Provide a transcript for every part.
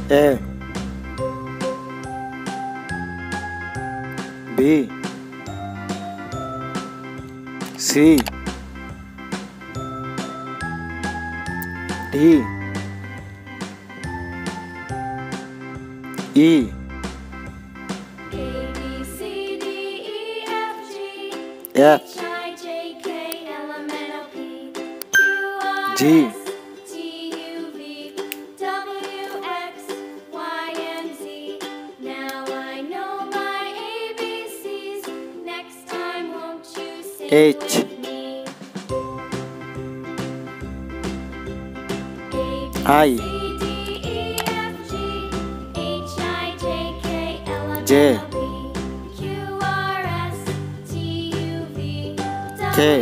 A B C D E F G H I J K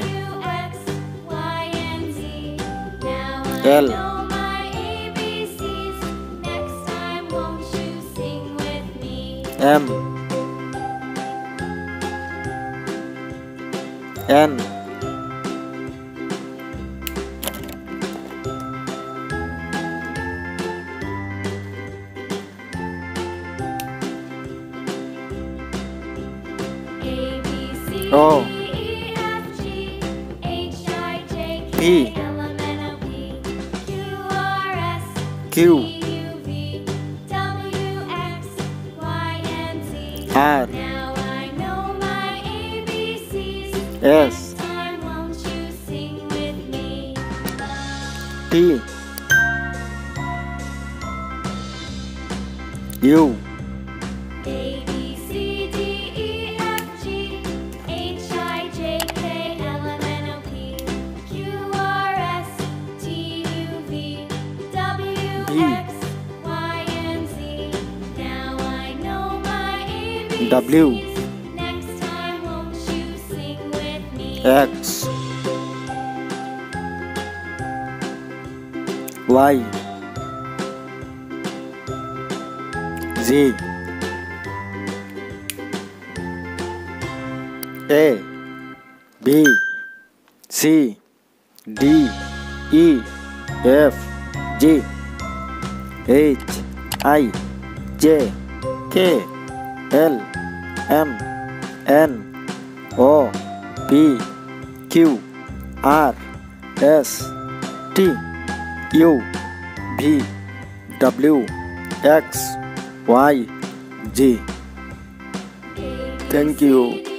L M N O P Q R S T U W X Y Z A B C D E F G H I J K L M N O P Q R S T U V W X Y Z. Thank you.